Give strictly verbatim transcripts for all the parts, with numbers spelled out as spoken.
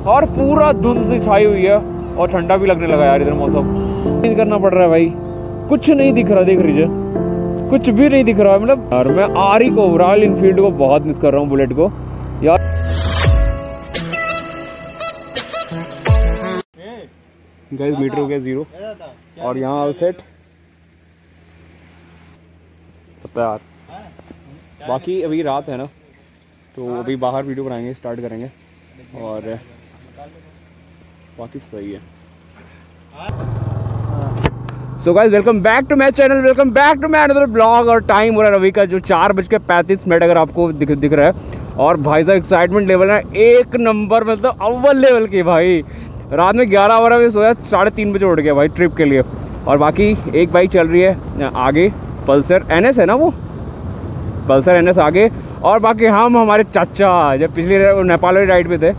और पूरा धुंध से छाई हुई है और ठंडा भी लगने लगा यार इधर मौसम। चेंज करना पड़ रहा है भाई, कुछ नहीं दिख रहा, देख लीजिए कुछ भी नहीं दिख रहा है। मतलब यार मैं आरी को, रॉयल इनफील्ड को बहुत मिस कर रहा हूँ, बुलेट को यार। गाइस मीटर हो गया जीरो और यहाँ सेट सब यार। बाकी अभी रात है ना, तो अभी बाहर वीडियो बनाएंगे, स्टार्ट करेंगे और बाकी सही है। So guys welcome back to my channel, welcome back to my another blog. और टाइम हो रहा है रवि का जो चार बज के पैंतीस मिनट अगर आपको दिख दिख रहा है। और भाई साहब एक्साइटमेंट लेवल है एक नंबर, मतलब अव्वल लेवल की भाई। रात में ग्यारह बारह बजे सोया, साढ़े तीन बजे उठ गया भाई ट्रिप के लिए। और बाकी एक बाइक चल रही है आगे, पल्सर एन एस है ना, वो पल्सर एन एस आगे। और बाकी हम हमारे चाचा जब पिछली नेपाल वाली राइड पे थे।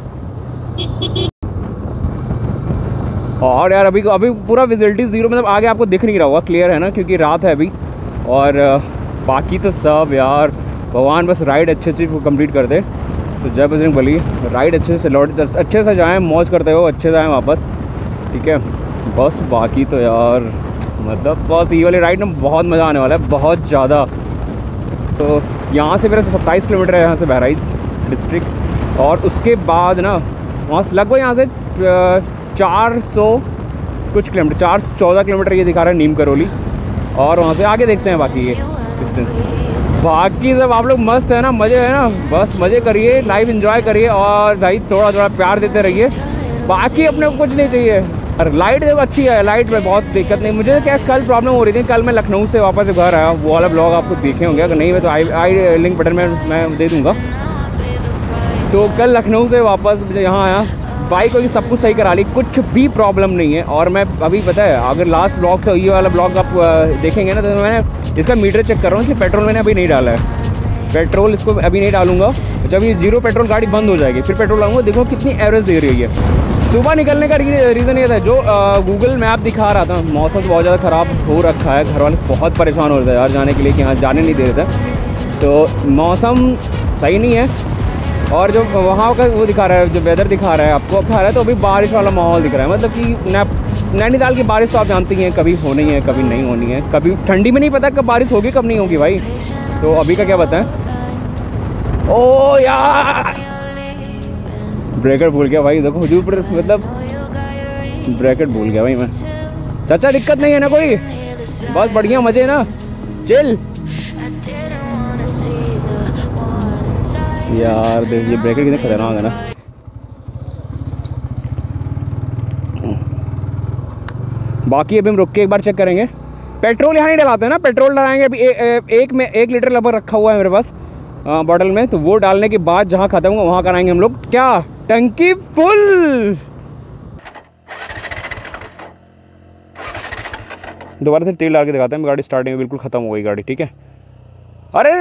और यार अभी अभी पूरा विजिबिलिटी ज़ीरो, मतलब आगे आपको दिख नहीं रहा होगा, क्लियर है ना, क्योंकि रात है अभी। और बाकी तो सब यार भगवान बस राइड अच्छे से कंप्लीट कर दे। तो जय बजरंग बली, राइड अच्छे से लौट, अच्छे से जाएँ, मौज करते हो, अच्छे से आएँ वापस, ठीक है बस। बाकी तो यार मतलब बस ये वाली राइड में बहुत मज़ा आने वाला है, बहुत ज़्यादा। तो यहाँ से मेरा सत्ताईस किलोमीटर है यहाँ से बहराइच डिस्ट्रिक्ट। और उसके बाद ना वहाँ से लगभग यहाँ से चार सौ कुछ किलोमीटर, चार सौ चौदह किलोमीटर ये दिखा रहा है नीम करौली। और वहाँ से आगे देखते हैं बाकी ये डिस्टेंस। बाकी सब आप लोग मस्त है ना, मज़े है ना, बस मज़े करिए, लाइव एंजॉय करिए और भाई थोड़ा थोड़ा प्यार देते रहिए। बाकी अपने को कुछ नहीं चाहिए। और लाइट जब अच्छी है, लाइट में बहुत दिक्कत नहीं। मुझे क्या कल प्रॉब्लम हो रही थी, कल मैं लखनऊ से वापस घर आया, वो वाला ब्लॉग आपको देखे होंगे, अगर नहीं मैं तो आई आई लिंक बटन में मैं दे दूँगा। तो कल लखनऊ से वापस यहाँ आया, बाइक होगी सब कुछ सही करा ली, कुछ भी प्रॉब्लम नहीं है। और मैं अभी पता है अगर लास्ट ब्लॉग से ये वाला ब्लॉग आप देखेंगे ना, तो मैंने इसका मीटर चेक कर रहा हूँ कि पेट्रोल मैंने अभी नहीं डाला है। पेट्रोल इसको अभी नहीं डालूंगा, जब ये जीरो पेट्रोल गाड़ी बंद हो जाएगी फिर पेट्रोल डालूंगा। देखो कितनी एवरेज दे रही है। सुबह निकलने का रीज़न ये था, जो गूगल मैप दिखा रहा था, मौसम बहुत ज़्यादा ख़राब हो रखा है, घर वाले बहुत परेशान हो रहे थे यार जाने के लिए, कि यहाँ जाने नहीं दे रहे थे। तो मौसम सही नहीं है। और जो वहाँ का वो दिखा रहा है, जो वेदर दिखा रहा है आपको दिखा रहा है, तो अभी बारिश वाला माहौल दिख रहा है। मतलब कि नैनीताल की बारिश तो आप जानती हैं, कभी होनी है कभी नहीं होनी है, कभी ठंडी में नहीं पता कब बारिश होगी कब नहीं होगी भाई। तो अभी का क्या बताएं। ओ यार ब्रेकर भूल गया भाई, देखो हजूर पर, मतलब ब्रेकेट भूल गया भाई मैं। चाचा दिक्कत नहीं है ना कोई, बस बढ़िया मज़े ना, चिल। यार देखिए ब्रेकर कितने खतरनाक है ना। बाकी अभी हम रुक के एक बार चेक करेंगे। पेट्रोल यहाँ नहीं डलाते हैं ना, पेट्रोल डलाएंगे अभी ए, ए, एक में एक लीटर लगभग रखा हुआ है मेरे पास बॉटल में। तो वो डालने के बाद जहाँ खत्म होगा वहाँ कराएंगे हम लोग क्या, टंकी फुल। दोबारा से तेल डाल के दिखाते हैं। गाड़ी स्टार्टिंग में बिल्कुल ख़त्म हो गई गाड़ी, ठीक है। अरे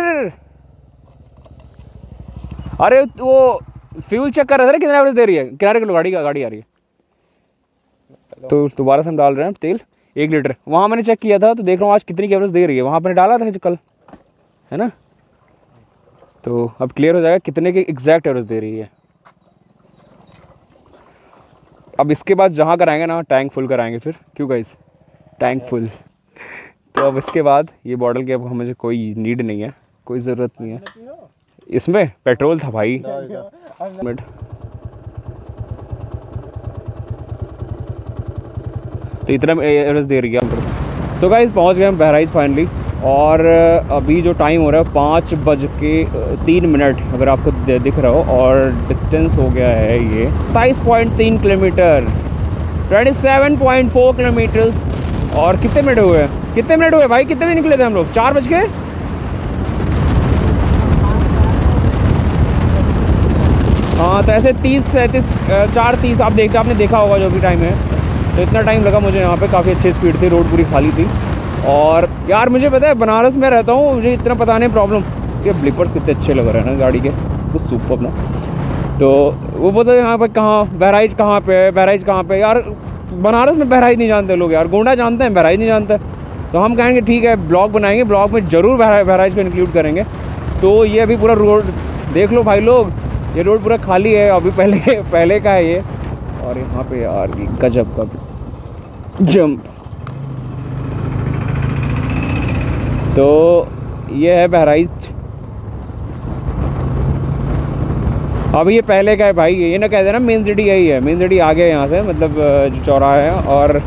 अरे वो फ्यूल चेक कर रहा था ना, कितना एवरेज दे रही है, किनारे को गाड़ी का गाड़ी आ रही है। तो दोबारा से हम डाल रहे हैं तेल एक लीटर। वहाँ मैंने चेक किया था तो देख रहा हूँ आज कितनी की एवरेज दे रही है, वहाँ पर डाला था कल, है ना। तो अब क्लियर हो जाएगा कितने की एग्जैक्ट एवरेज दे रही है। अब इसके बाद जहाँ कराएंगे ना टैंक फुल कराएंगे फिर, क्यों गाइस, टैंक फुल। तो अब इसके बाद ये बॉटल की अब हमें कोई नीड नहीं है, कोई ज़रूरत नहीं है। इसमें पेट्रोल था भाई। मिनट तो इतना एवरेज दे रही है। सो गाइस पहुंच गए हम बहराइच फाइनली। और अभी जो टाइम हो रहा है पाँच बज के तीन मिनट अगर आपको दिख रहा हो। और डिस्टेंस हो गया है ये सत्ताईस पॉइंट तीन किलोमीटर, सत्ताईस पॉइंट चार किलोमीटर्स। और कितने मिनट हुए कितने मिनट हुए भाई, कितने में निकले थे हम लोग, चार बज के हाँ। तो ऐसे तीस सैंतीस चार तीस आप देखते आपने देखा होगा जो भी टाइम है। तो इतना टाइम लगा मुझे यहाँ पे, काफ़ी अच्छी स्पीड थी, रोड पूरी खाली थी। और यार मुझे पता है बनारस में रहता हूँ, मुझे इतना पता नहीं प्रॉब्लम। इसके ब्लिपर्स कितने अच्छे लग रहे हैं ना गाड़ी के, कुछ सुपर अपना। तो वो बोलते हैं यहाँ पर कहाँ बहराइच कहाँ पे है, बहराइच कहाँ पे। यार बनारस में बहराइच नहीं जानते लोग यार, गोंडा जानते हैं बहराइच नहीं जानते। तो हम कहेंगे ठीक है ब्लॉग बनाएंगे, ब्लॉग में ज़रूर बहराइच को इंक्लूड करेंगे। तो ये अभी पूरा रोड देख लो भाई लोग, ये रोड पूरा खाली है अभी, पहले पहले का है ये। और यहाँ पे यार ये गजब का जंप। तो ये है बहराइच। अभी ये पहले का है भाई, ये ना कहते ना मेन सिटी यही है, मेन सिटी आगे है यहाँ से, मतलब जो चौराहा है। और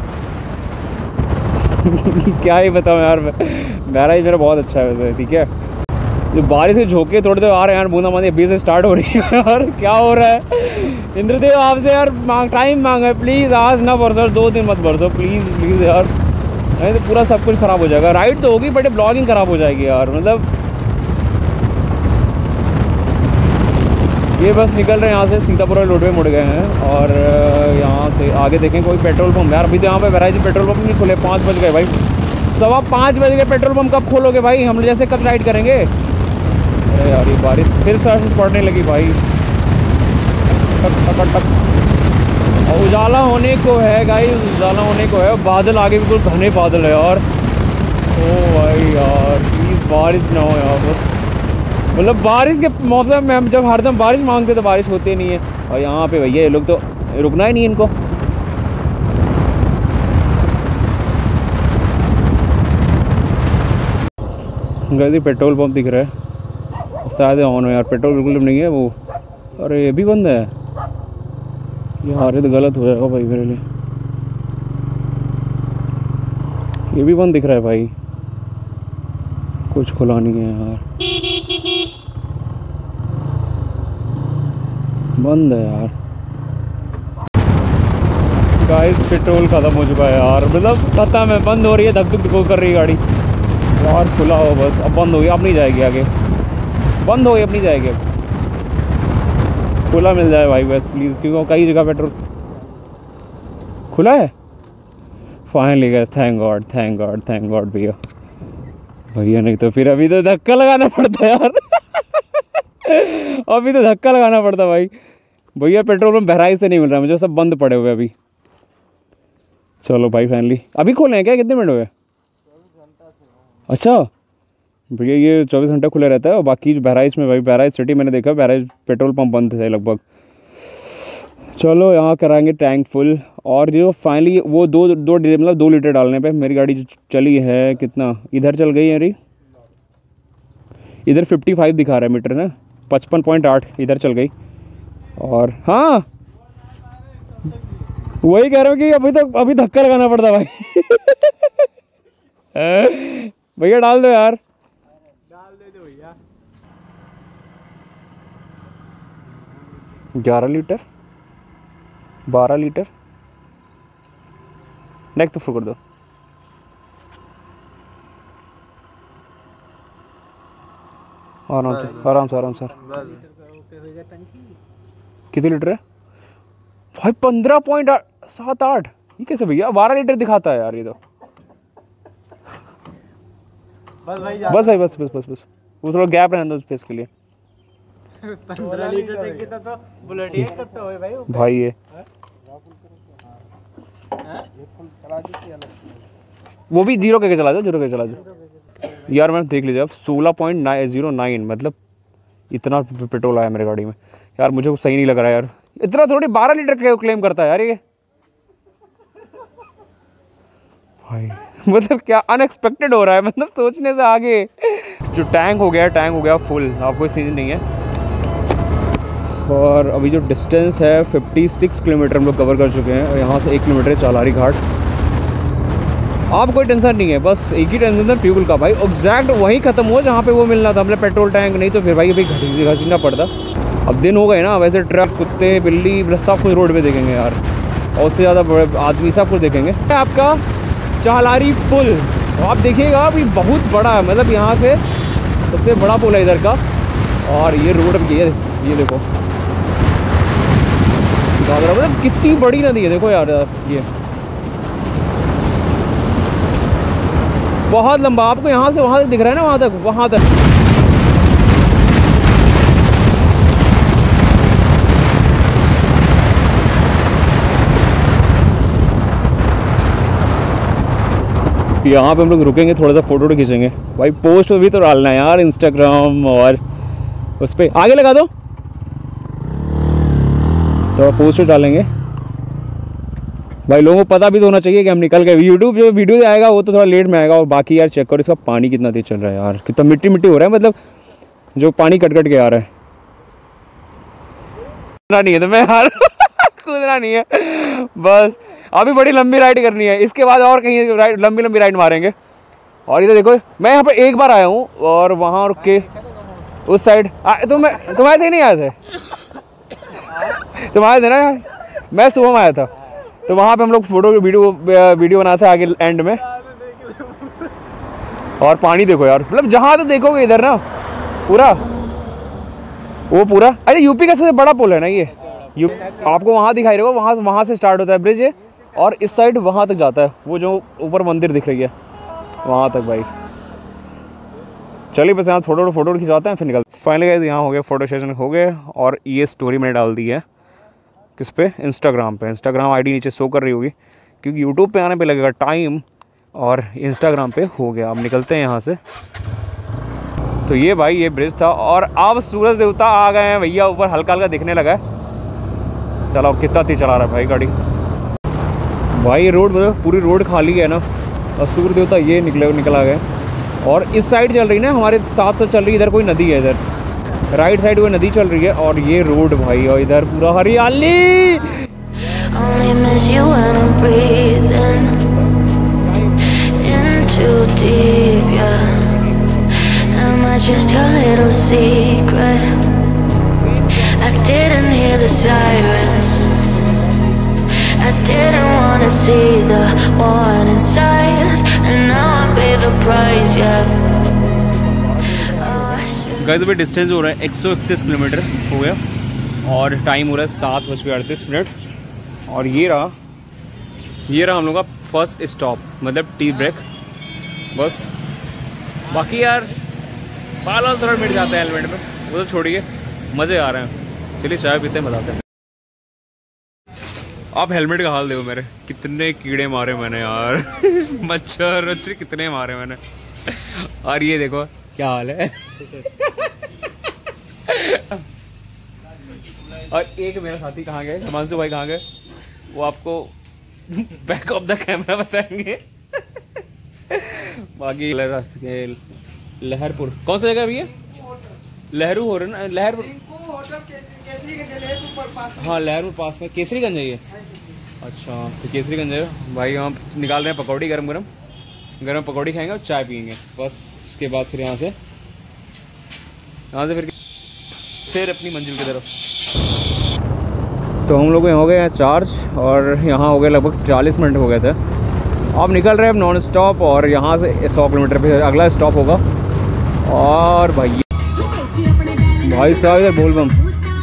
क्या ही बताऊँ यार, बहराइच मेरा बहुत अच्छा है वैसे, ठीक है। जो बारिश के झोंके थोड़े देर आ रहे हैं यार, बूंदाबांदी अभी से स्टार्ट हो रही है यार, क्या हो रहा है। इंद्रदेव आपसे यार मांग टाइम मांगा है, प्लीज़ आज ना बरसो, दो दिन मत बरसो प्लीज़ प्लीज़ यार, नहीं तो पूरा सब कुछ ख़राब हो जाएगा। राइड तो होगी बट ब्लॉगिंग ख़राब हो जाएगी यार। मतलब ये बस निकल रहे हैं यहाँ से, सीतापुरा रोड पे मुड़ गए हैं। और यहाँ से आगे देखें कोई पेट्रोल पंप यार, अभी तो यहाँ पे बहराइच पेट्रोल पंप नहीं खुले, पाँच बज गए भाई, सवा पाँच बज गए। पेट्रोल पंप कब खोलोगे भाई, हम जैसे कब राइड करेंगे। अरे यार ये बारिश फिर से पड़ने लगी भाई, टक टक टक। और उजाला होने को है गाइस, उजाला होने को है, बादल आगे बिल्कुल घने बादल है यार। ओ भाई यार प्लीज़ बारिश ना हो यार बस, मतलब बारिश के मौसम में हम जब हरदम बारिश मांगते तो बारिश होती नहीं है। और यहाँ पे भैया ये लोग तो रुकना ही नहीं इनको। गलती पेट्रोल पंप दिख रहा है, शायद ऑन हो यार, पेट्रोल बिल्कुल नहीं है वो। अरे ये भी बंद है यार, ये तो गलत हो जाएगा भाई मेरे लिए। ये भी बंद दिख रहा है भाई, कुछ खुला नहीं है यार, बंद है यार। गाइस पेट्रोल खत्म हो चुका है यार, मतलब खत्म है, बंद हो रही है, धक धक धक कर रही है गाड़ी यार। खुला हो बस, अब बंद हो गई, अब नहीं जाएगी आगे, बंद हो गई अब नहीं जाएगी। अब खुला मिल जाए भाई बस प्लीज़, क्योंकि कई जगह पेट्रोल खुला है। Finally gas, thank God thank God thank God भैया भैया, नहीं तो फिर अभी तो धक्का लगाना पड़ता यार अभी तो धक्का लगाना पड़ता भाई। भैया पेट्रोल पंप बहराइच से नहीं मिल रहा मुझे, सब बंद पड़े हुए अभी। चलो भाई फाइनली अभी खोले हैं क्या, कितने मिनट हुए। अच्छा भैया ये चौबीस घंटे खुले रहता है। और बाकी बहराइच में भाई, बहराइच सिटी मैंने देखा, बहराइच पेट्रोल पंप बंद थे लगभग। चलो यहाँ कराएंगे टैंक फुल। और जो फाइनली वो दो दो मतलब दो लीटर डालने पे मेरी गाड़ी जो चली है कितना, इधर चल गई है अरे, इधर फिफ्टी फाइव दिखा रहा है मीटर ना, पचपन पॉइंट आठ इधर चल गई। और हाँ वही कह रहा हूँ कि अभी तो अभी धक्का लगाना पड़ता भाई भैया डाल दो यार, डाल दे दो भैया। ग्यारह लीटर बारह लीटर नेक्स्ट तो फुल कर दो। आराम से आराम से आराम से। कितने लीटर है भाई, पंद्रह पॉइंट सात आठ, ये कैसे भैया, बारह लीटर दिखाता है यार ये तो। बस भाई बस भाई बस बस बस बस वो थोड़ा गैप रहने दो स्पेस के लिए। पंद्रह लीटर तक की तो बुलेट ही करते हो भाई भाई ये वो भी जीरो करके चला दो, जीरो करके चला दो यार। मैंने देख लीजिए अब सोलह पॉइंट नाइन जीरो नाइन, मतलब इतना पेट्रोल आया मेरी गाड़ी में यार, मुझे सही नहीं लग रहा है यार, इतना थोड़ी बारह लीटर क्लेम करता है यार ये भाई। मतलब क्या अनएक्सपेक्टेड हो रहा है, मतलब सोचने से आगे। जो टैंक हो गया टैंक हो गया फुल, अब कोई सीजन नहीं है। और अभी जो डिस्टेंस है छप्पन किलोमीटर हम लोग कवर कर चुके हैं। और यहाँ से एक किलोमीटर चालारी घाट। आप कोई टेंशन नहीं है, बस एक ही टेंशन था फ्यूल का भाई, एग्जैक्ट वहीं ख़त्म हो जहाँ पे वो मिलना था, मतलब पेट्रोल टैंक, नहीं तो फिर भाई अभी घसी घसीना पड़ता। अब दिन हो गए ना, वैसे ट्रक कुत्ते बिल्ली सब कुछ रोड पे देखेंगे यार, और उससे ज़्यादा बड़े आदमी सब कुछ देखेंगे। आपका चालारी पुल आप देखिएगा अभी बहुत बड़ा है, मतलब यहाँ से सबसे बड़ा पुल है इधर का। और ये रोड अब ये ये देखो मतलब कितनी बड़ी नदी है, देखो यार ये बहुत लंबा, आपको यहाँ से वहाँ तक दिख रहा है ना, वहाँ तक वहाँ तक। यहाँ पे हम लोग रुकेंगे, थोड़ा सा फोटो खींचेंगे भाई, पोस्ट भी तो डालना है यार इंस्टाग्राम और उस पर आगे लगा दो। तो पोस्टर डालेंगे भाई, लोगों को पता भी तो होना चाहिए कि हम निकल गए। यूट्यूब जो वीडियो आएगा वो तो थोड़ा लेट में आएगा। और बाकी यार चेक करो इसका पानी कितना तेज चल रहा है यार, कितना मिट्टी मिट्टी हो रहा है, मतलब जो पानी कट कट के आ रहा है। कूदना नहीं है तो मैं यार कूदना नहीं है बस, अभी बड़ी लंबी राइड करनी है, इसके बाद और कहीं राइड लंबी लंबी राइड मारेंगे। और इधर देखो मैं यहाँ पर एक बार आया हूँ और वहाँ रुक के उस साइड तुम तुम्हारे थे नहीं आए थे तुम्हारे थे ना यार, मैं सुबह में आया था तो वहाँ पे हम लोग फोटो वीडियो वीडियो बनाते आगे एंड में। और पानी देखो यार, मतलब जहाँ तो देखोगे इधर ना पूरा वो पूरा, अरे यूपी का सबसे बड़ा पुल है ना ये, यू आपको वहाँ दिखाई देगा, वहाँ वहाँ से स्टार्ट होता है ब्रिज है और इस साइड वहाँ तक जाता है, वो जो ऊपर मंदिर दिख रही है वहाँ तक भाई। चलिए बस यहाँ थोड़ा थोड़ा फोटो खिंचवाते हैं फिर निकलते। फाइनली गाइस यहाँ हो गया, फोटो सेशन हो गए और ये स्टोरी मैंने डाल दी है किस पे, इंस्टाग्राम पे। इंस्टाग्राम आईडी नीचे शो कर रही होगी क्योंकि यूट्यूब पे आने पे लगेगा टाइम और इंस्टाग्राम पे हो गया। अब निकलते हैं यहाँ से। तो ये भाई ये ब्रिज था और अब सूरज देवता आ गए हैं भैया ऊपर, हल्का हल्का दिखने लगा है। चलो कितना तेज चला रहा है भाई गाड़ी भाई, रोड मतलब पूरी रोड खाली है ना और सूर्य देवता ये निकले निकल आ गए। और इस साइड चल रही ना हमारे साथ साथ चल रही, इधर कोई नदी है, इधर राइट साइड वो नदी चल रही है और ये रोड भाई और इधर पूरा हरियाली। I didn't wanna see the warning signs, and now I pay the price, yeah. Guys अभी डिस्टेंस हो रहा है एक सौ इकतीस किलोमीटर हो गया और टाइम हो रहा है सात बज के अड़तीस मिनट। और ये रहा ये रहा हम लोग का फर्स्ट स्टॉप, मतलब टी ब्रेक बस। बाकी यार बाल वाल थोड़ा मिट जाते हैं हेलमेट में, वो तो छोड़िए, मज़े आ रहे हैं। चलिए चाय पीते हैं, बताते हैं। आप हेलमेट का हाल देखो मेरे, कितने कीड़े मारे मैंने यार मच्छर मच्छर कितने मारे मैंने। और ये देखो क्या हाल है और एक मेरा साथी कहाँ गए, हिमांशु भाई कहाँ गए, वो आपको बैक ऑफ द कैमरा बताएंगे। बाकी लहरपुर कौन सा जगह अभी है, लहरू हो रहा ना, लहरपुर हाँ लहरपुर पास में केसरीगंज है ये। अच्छा तो केसरीगंज है भाई, हम निकाल रहे हैं पकौड़ी गरम गरम गरम पकौड़ी खाएंगे और चाय पियेंगे बस। उसके बाद फिर यहाँ से यहाँ से फिर फिर अपनी मंजिल की तरफ। तो हम लोग हो गए हैं चार्ज और यहाँ हो गए लगभग चालीस मिनट हो गए थे। अब निकल रहे हैं अब नॉन स्टॉप और यहाँ से सौ किलोमीटर पे अगला स्टॉप होगा। और भाई भाई साहब इधर बोल बम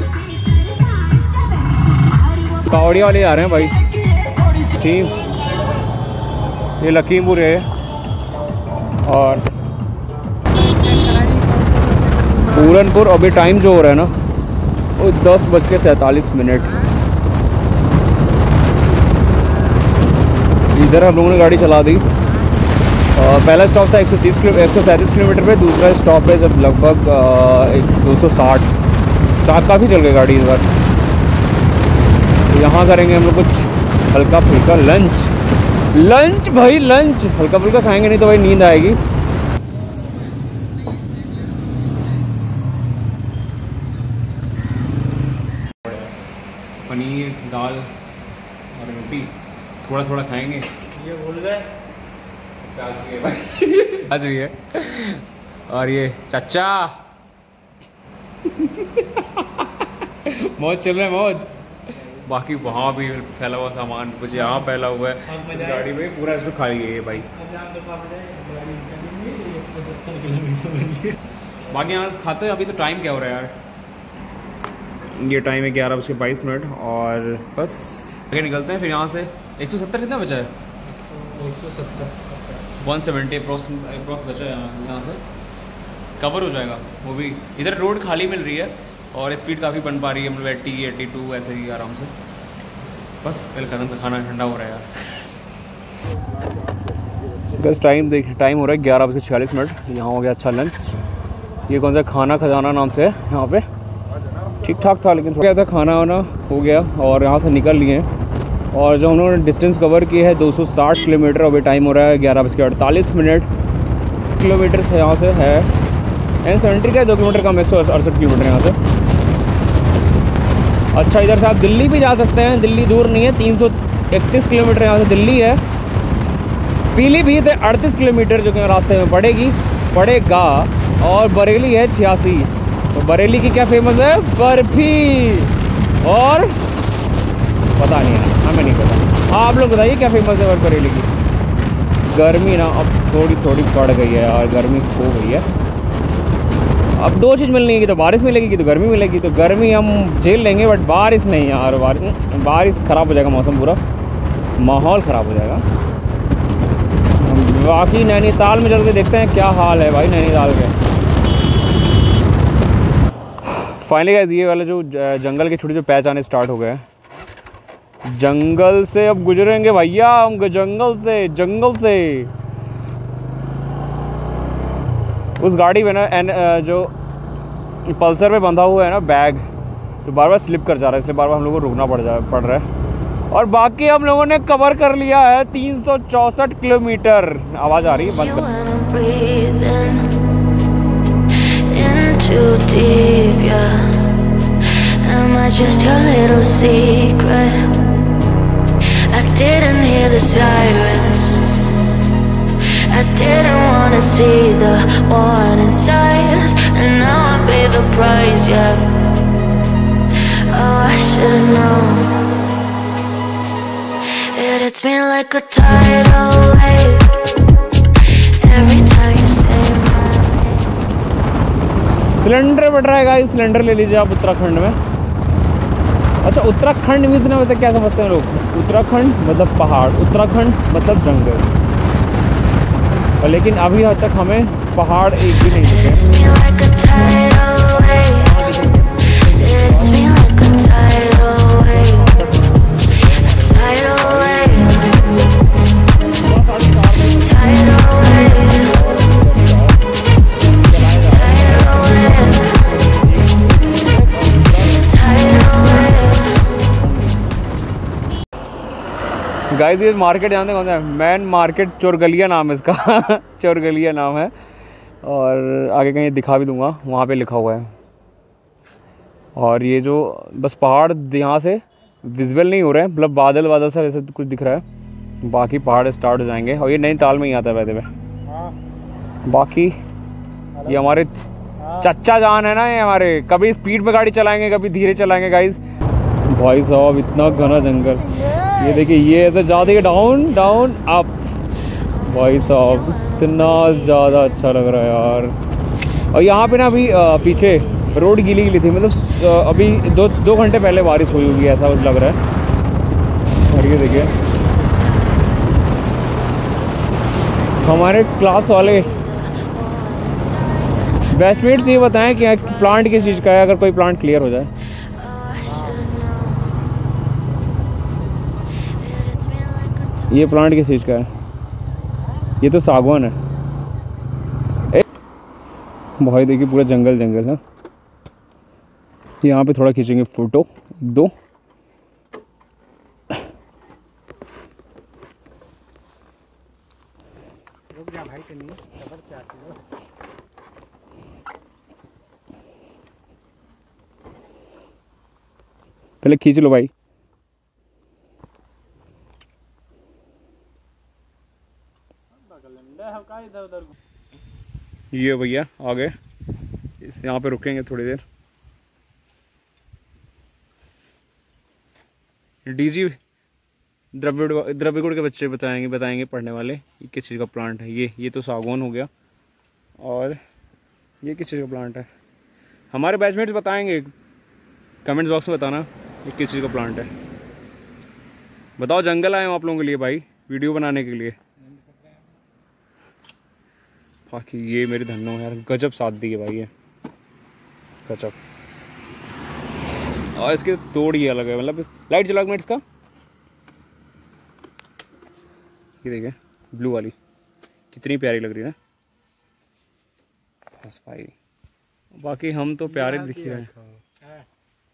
कावड़िया वाले आ रहे हैं भाई, ठीक ये लखीमपुर है। और पूरनपुर अभी टाइम जो हो रहा है ना वो दस बज के सैंतालीस मिनट। इधर हम लोगों ने गाड़ी चला दी। Uh, पहला स्टॉप था एक सौ तीस किलो एक सौ सैंतीस किलोमीटर पे, दूसरा स्टॉप है जब लगभग uh, दो सौ साठ। चार काफ़ी चल गई गाड़ी इस बार। तो यहाँ करेंगे हम लोग कुछ हल्का फुल्का लंच लंच भाई लंच हल्का फुल्का खाएंगे, नहीं तो भाई नींद आएगी। पनीर दाल और रोटी थोड़ा थोड़ा खाएंगे। ये भूल गए आज भी है भाई आज भी है। और ये चाचा मौज चल रहा है मौज। बाकी वहाँ भी फैला हुआ सामान कुछ यहाँ फैला हुआ है गाड़ी में, पूरा इसको खा लिया है भाई। बाकी यहाँ खाते हैं। अभी तो टाइम क्या हो रहा है यार, ये टाइम है ग्यारह बज के बाईस मिनट और बस आगे निकलते हैं। फिर यहाँ से एक सौ सत्तर कितना बचा है, एक सौ सत्तर वन सेवेंटी अप्रोक्स अप्रोक्स बचा है यहाँ यहाँ से कवर हो जाएगा वो भी। इधर रोड खाली मिल रही है और स्पीड काफ़ी बन पा रही है, मतलब एट्टी एट्टी टू ऐसे ही आराम से। बस पहले कदम पे खाना ठंडा हो रहा है यार। बस टाइम देख टाइम हो रहा है ग्यारह बज के छियालीस मिनट। यहाँ हो गया अच्छा लंच। ये कौन सा खाना खजाना नाम से है यहाँ पे, ठीक ठाक था, लेकिन थोड़ा था। खाना वाना हो गया और यहाँ से निकल लिए हैं। और जो उन्होंने डिस्टेंस कवर की है दो सौ साठ किलोमीटर, अभी टाइम हो रहा है ग्यारह बज के अड़तालीस मिनट। किलोमीटर से यहाँ से है एन सेवेंटी का दो किलोमीटर कम, एक सौ अड़सठ किलोमीटर यहाँ से। अच्छा, इधर से आप दिल्ली भी जा सकते हैं, दिल्ली दूर नहीं है, तीन सौ इकतीस किलोमीटर यहाँ से दिल्ली है। पीलीभीत है अड़तीस किलोमीटर जो कि रास्ते में पड़ेगी पड़ेगा और बरेली है छियासी। तो बरेली की क्या फेमस है? बर्फी। और पता नहीं है, हमें नहीं पता। हाँ, आप लोग बताइए क्या फेमस है बरेली की? गर्मी ना अब थोड़ी थोड़ी बढ़ गई है यार, गर्मी हो गई है। अब दो चीज़ मिलनी है, कि तो बारिश मिलेगी कि तो गर्मी मिलेगी। तो गर्मी हम झेल लेंगे, बट बारिश नहीं यार। बारिश बारिश ख़राब हो जाएगा, मौसम पूरा माहौल ख़राब हो जाएगा। बाकी नैनीताल में चल के देखते हैं क्या हाल है भाई नैनीताल के। फाइनली गाइस, ये वाले जो जंगल के छोटे जो पैच आने स्टार्ट हो गए। जंगल से अब गुजरेंगे भैया हम, जंगल से जंगल से। उस गाड़ी में ना एन जो पल्सर पे बंधा हुआ है ना बैग, तो बार बार स्लिप कर जा रहा है, इसलिए बार बार हम लोगों को रुकना पड़ जा पड़ रहा है। और बाकी हम लोगों ने कवर कर लिया है तीन सौ चौंसठ किलोमीटर। आवाज़ आ रही है, बंद कर। I didn't hear the sirens, I didn't wanna see the warning signs, and now I pay the price, yeah. Oh, I should've known. It hits me like a tidal wave every time you say my name. Cylinder बढ़ रहा है guys, cylinder ले लीजिए आप उत्तराखंड में। अच्छा, Uttarakhand means ना मतलब क्या समझते हैं लोग? उत्तराखंड मतलब पहाड़, उत्तराखंड मतलब जंगल। और लेकिन अभी तक हमें पहाड़ एक भी नहीं दिखे। गाइस, ये मार्केट जानते कौन सा है? मैन मार्केट चोरगलिया नाम है इसका। चोरगलिया नाम है, और आगे कहीं दिखा भी दूंगा, वहाँ पे लिखा हुआ है। और ये जो बस पहाड़ यहाँ से विजुअल नहीं हो रहे हैं, मतलब बादल बादल सा वैसे कुछ दिख रहा है। बाकी पहाड़ स्टार्ट हो जाएंगे, और ये नैनीताल में ही आता है वैसे में। बाकी ये हमारे चच्चा जान है ना, ये हमारे कभी स्पीड में गाड़ी चलाएंगे, कभी धीरे चलाएंगे। गाइस भाई साहब, इतना घना जंगल। ये देखिए, ये ऐसे जाते हैं डाउन डाउन अप। भाई साहब, इतना ज़्यादा अच्छा लग रहा है यार। और यहाँ पे ना अभी पीछे रोड गीली गीली थी, मतलब अभी दो दो घंटे पहले बारिश हुई होगी, ऐसा लग रहा है। और ये देखिए, हमारे क्लास वाले बैचमेट्स ये बताएं कि प्लांट किस चीज़ का है, अगर कोई प्लांट क्लियर हो जाए। ये प्लांट किस चीज़ का है? ये तो सागवान है। ए? भाई देखिए, पूरा जंगल जंगल है। यहाँ पे थोड़ा खींचेंगे फोटो दो। रुक जा भाई, चलिए खबर क्या आती है। पहले खींच लो भाई। ये भैया आ गए, इस यहाँ पे रुकेंगे थोड़ी देर। डीजी द्रविड़ द्रविड़ के बच्चे बताएंगे बताएंगे पढ़ने वाले ये किस चीज़ का प्लांट है। ये ये तो सागवान हो गया, और ये किस चीज़ का प्लांट है? हमारे बैचमेट्स बताएंगे, कमेंट्स बॉक्स में बताना ये किस चीज़ का प्लांट है। बताओ, जंगल आए हम आप लोगों के लिए भाई, वीडियो बनाने के लिए। बाकी ये मेरे धन्नो यार, गजब साथ दी है भाई, ये गजब। और इसके तोड़ ही अलग है, मतलब लाइट जला मिनट इसका। ये देखिए, ब्लू वाली कितनी प्यारी लग रही है ना बस भाई। बाकी हम तो प्यारे दिख रहे हैं।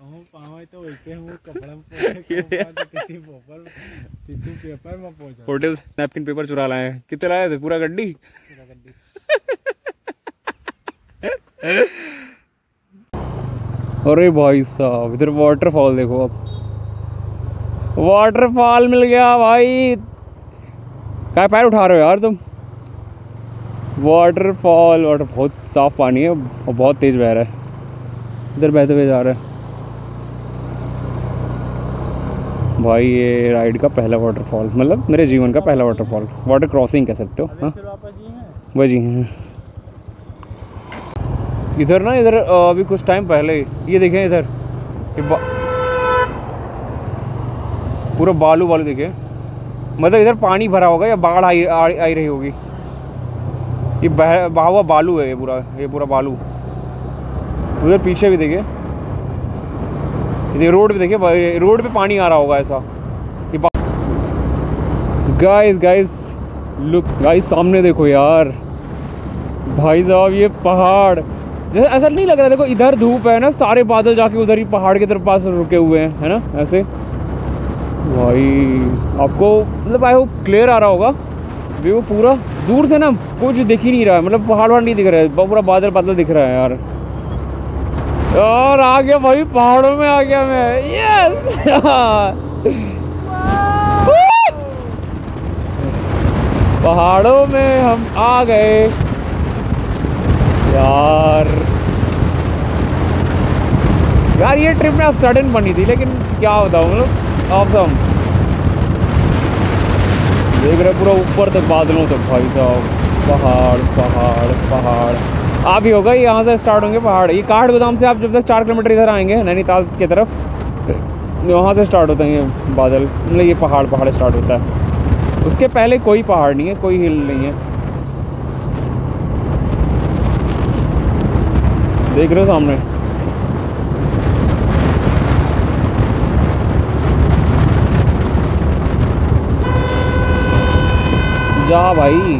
पाँव तो वैसे हम कपड़ा में किसी पेपर किसी पेपर में पहुंचा होटल नैपकिन पेपर चुरा लाए हैं। कितने लाए थे? पूरा गड्डी पूरा गड्डी। अरे भाई साहब इधर वाटरफॉल देखो, अब वाटरफॉल मिल गया भाई। क्या पैर उठा रहे हो यार तुम? वाटरफॉल, वाटर बहुत साफ पानी है और बहुत तेज बह रहा है, इधर बहते हुए जा रहा है भाई। ये राइड का पहला वाटरफॉल, मतलब मेरे जीवन का पहला वाटरफॉल, वाटर क्रॉसिंग कह सकते हो। हाँ वही जी हैं इधर ना, इधर अभी कुछ टाइम पहले ये देखें इधर, ये बा... पूरा बालू बालू देखे, मतलब इधर पानी भरा होगा या बाढ़ आई आ, आई रही होगी। ये बह बहा हुआ बालू है, ये पूरा ये पूरा बालू। उधर पीछे भी देखिए, ये रोड भी देखिए, रोड पे पानी आ रहा होगा ऐसा। ये गाइस गाइस लुक गाइस, सामने देखो यार भाई साहब, ये पहाड़ जैसे ऐसा नहीं लग रहा। देखो इधर धूप है ना, सारे बादल जाके उधर ही पहाड़ के तरफ पास रुके हुए हैं, है ना ऐसे भाई। आपको मतलब आई होप क्लियर आ रहा होगा व्यू। पूरा दूर से ना कुछ दिख ही नहीं रहा है, मतलब पहाड़ वहाड़ नहीं दिख रहा है, पूरा बादल बादल दिख रहा है यार। और आ गया भाई, पहाड़ों में आ गया मैं, यस। पहाड़ों में हम आ गए यार। यार ये ट्रिप ना सडन बनी थी, लेकिन क्या बताऊँ, मतलब ऑसम। देख रहे पूरा ऊपर तक बादलों तक भाई साहब, पहाड़ पहाड़ पहाड़। आप ही होगा, यहाँ से स्टार्ट होंगे पहाड़। ये काठ गोदाम से आप जब तक चार किलोमीटर इधर आएंगे नैनीताल की तरफ, वहाँ से स्टार्ट होते हैं ये बादल, मतलब ये पहाड़ पहाड़ स्टार्ट होता है। उसके पहले कोई पहाड़ नहीं है, कोई हिल नहीं है। देख रहे हो सामने, जा भाई।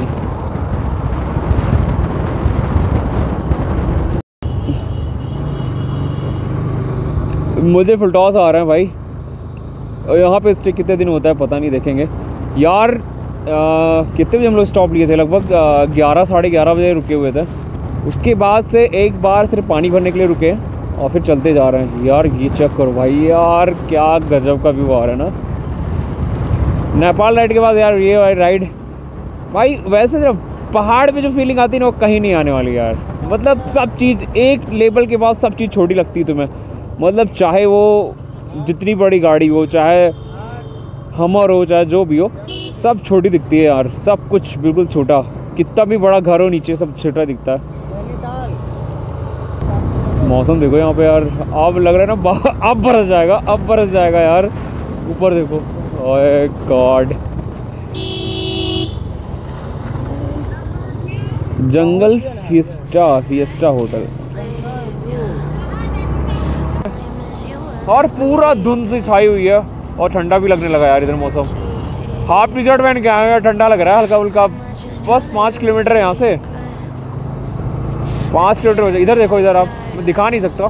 मुझे फुल टॉस आ रहा है भाई। और यहाँ पे स्टे कितने दिन होता है पता नहीं, देखेंगे यार। आ, कितने बजे हम लोग स्टॉप लिए थे? लगभग ग्यारह साढ़े ग्यारह बजे रुके हुए थे। उसके बाद से एक बार सिर्फ पानी भरने के लिए रुके और फिर चलते जा रहे हैं। यार ये चेक करो भाई, यार क्या गजब का व्यू आ रहा है ना नेपाल राइड के बाद। यार ये राइड भाई, वैसे जब पहाड़ पे जो फीलिंग आती है ना, वो कहीं नहीं आने वाली यार। मतलब सब चीज़ एक लेवल के बाद सब चीज़ छोटी लगती है तुम्हें। मतलब चाहे वो जितनी बड़ी गाड़ी हो, चाहे हमर हो, चाहे जो भी हो, सब छोटी दिखती है यार। सब कुछ बिल्कुल छोटा, कितना भी बड़ा घर हो नीचे सब छोटा दिखता है। मौसम देखो यहाँ पे यार, अब लग रहा है ना अब बरस जाएगा, अब बरस जाएगा यार। ऊपर देखो, ओए God. Jungle fiesta fiesta hotel, और पूरा धुंध से छाई हुई है और ठंडा भी लगने लगा यार इधर मौसम। हाफ टी शर्ट पहन के आए हैं, ठंडा लग रहा है हल्का फुल्का। बस पाँच किलोमीटर है यहाँ से, पाँच किलोमीटर हो जाए। इधर देखो, इधर आप मैं दिखा नहीं सकता।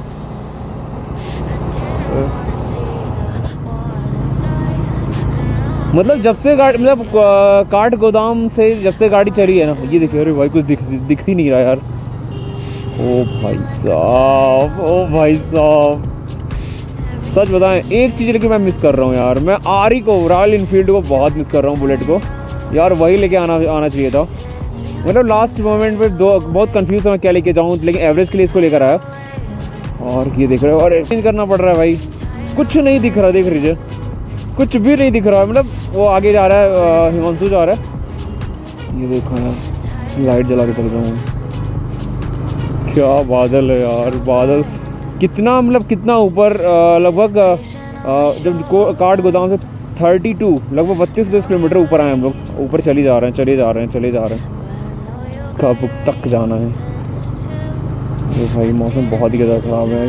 मतलब जब से गाड़ी, मतलब काठ गोदाम से जब से गाड़ी चली है ना, ये देखिए। अरे भाई कुछ दिख दिख ही नहीं रहा यार। ओ भाई साहब, ओ भाई साहब, सच बताएं एक चीज़ लेके मैं मिस कर रहा हूँ यार। मैं आरी को, रॉयल इनफील्ड को बहुत मिस कर रहा हूँ, बुलेट को यार। वही लेके आना आना चाहिए था। मतलब लास्ट मोमेंट पे दो बहुत कंफ्यूज था मैं क्या लेके जाऊँ, लेकिन एवरेज के लिए इसको लेकर आया। और ये देख रहे हो, और एक्सचेंज करना पड़ रहा है भाई। कुछ नहीं दिख रहा, देख लीजिए, कुछ भी नहीं दिख रहा है। मतलब वो आगे जा रहा है, हिमांशु जा रहा है। ये देखो यार, लाइट जला के चल रहा हूँ। क्या बादल है यार, बादल कितना, मतलब कितना ऊपर। लगभग जब काठ गोदाम से थर्टी टू लगभग बत्तीस दस किलोमीटर ऊपर आए हम लोग। ऊपर चले जा रहे हैं, चले जा रहे हैं, चले जा रहे हैं। कब तक जाना है? ये भाई मौसम बहुत ही ज़्यादा ख़राब है।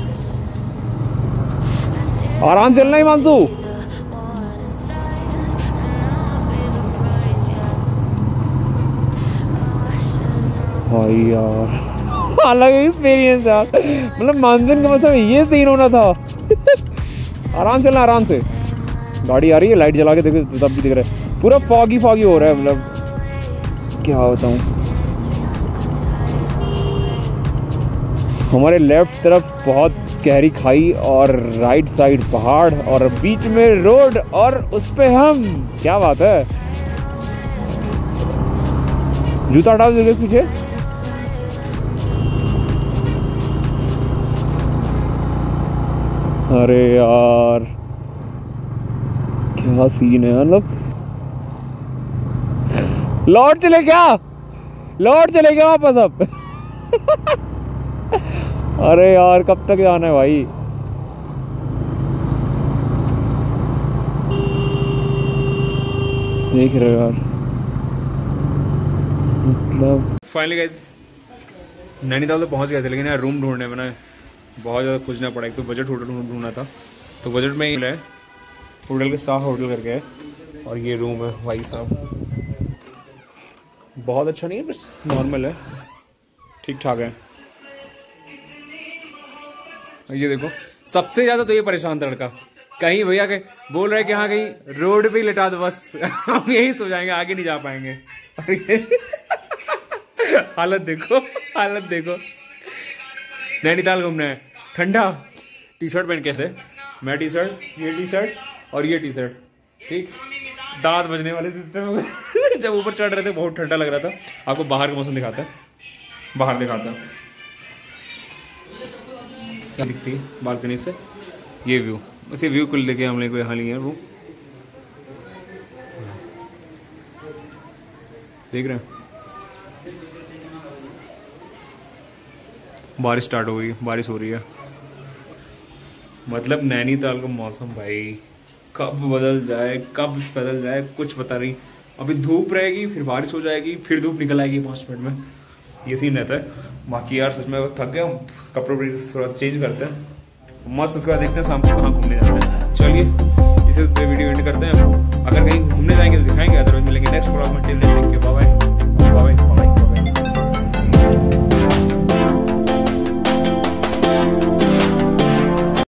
आराम चलना ही मानसू। भाई यार अलग एक्सपीरियंस यार। मतलब मानसून का मतलब ये सीन होना था। आराम से चलना, आराम से। गाड़ी आ रही है, लाइट जला के देखो तब भी दिख रहा है। पूरा फॉगी फॉगी हो रहा है, मतलब क्या बताऊँ। हमारे लेफ्ट तरफ बहुत गहरी खाई और राइट साइड पहाड़ और बीच में रोड और उस पे हम। क्या बात है। जूता हटा दो पीछे। अरे यार क्या सीन है, मतलब लौट चले क्या, लौट चले क्या वापस अब। अरे यार कब तक जाना है भाई। देख रहे हो यार, मतलब फाइनली गाइस नैनीताल तो पहुंच गए थे, लेकिन यार रूम ढूंढने में ना बहुत ज़्यादा खोजना पड़ा। एक तो बजट होटल ढूंढना था, तो बजट में ही है होटल के साथ होटल करके है। और ये रूम है भाई साहब, बहुत अच्छा नहीं है, बस नॉर्मल है, ठीक ठाक है। ये देखो सबसे ज़्यादा तो ये परेशान था लड़का, कहीं भैया के बोल रहे कि हाँ कहीं रोड पे ही लेटा दो बस, हम यही सो जाएंगे, आगे नहीं जा पाएंगे। और ये हालत देखो, हालत देखो। नैनीताल घूमना है, ठंडा टी शर्ट पहन के थे, मैं टी शर्ट, ये टी शर्ट और ये टी शर्ट, ठीक दांत बजने वाले सिस्टम। जब ऊपर चढ़ रहे थे बहुत ठंडा लग रहा था। आपको बाहर का मौसम दिखाता है, बाहर दिखाता है क्या दिखती है बालकनी से ये व्यू। उसी व्यू को लेके हम लोग को यहाँ लिए हैं। वो देख रहे हैं बारिश स्टार्ट हो गई, बारिश हो रही है। मतलब नैनीताल का मौसम भाई कब बदल जाए कब बदल जाए कुछ पता नहीं। अभी धूप रहेगी, फिर बारिश हो जाएगी, फिर धूप निकल आएगी पाँच मिनट में, ये सीन रहता है। बाकी यार सच में थक गया, कपड़े वपड़े थोड़ा चेंज करते हैं, मस्त उसके बाद देखते हैं शाम को कहाँ घूमने जाना है। चलिए इसे वीडियो एंड करते हैं। अगर कहीं घूमने जाएंगे तो दिखाएंगे, अदरवाइज मिलेंगे नेक्स्ट प्रोग्राम में। Till then take care, bye bye.